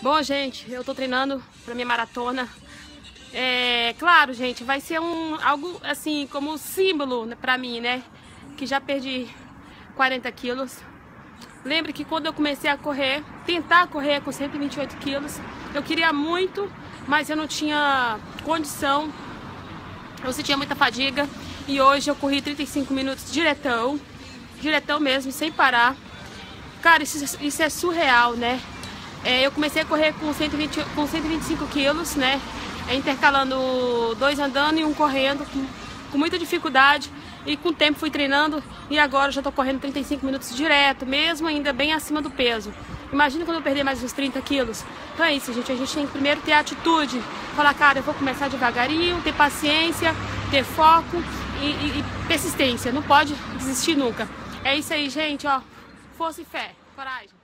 Bom, gente, eu tô treinando pra minha maratona. Claro, gente, vai ser algo assim, como símbolo pra mim, né? Que já perdi 40 quilos. Lembre que quando eu comecei a correr, tentar correr com 128 quilos, eu queria muito, mas eu não tinha condição. Eu sentia muita fadiga. E hoje eu corri 35 minutos diretão mesmo, sem parar. Cara, isso é surreal, né? Eu comecei a correr com 125 quilos, né? Intercalando 2 andando e 1 correndo, com muita dificuldade. E com o tempo fui treinando e agora eu já tô correndo 35 minutos direto, mesmo ainda bem acima do peso. Imagina quando eu perder mais uns 30 quilos. Então é isso, gente. A gente tem que primeiro ter atitude. Falar, cara, eu vou começar devagarinho, ter paciência, ter foco e persistência. Não pode desistir nunca. É isso aí, gente, ó. Força e fé. Coragem.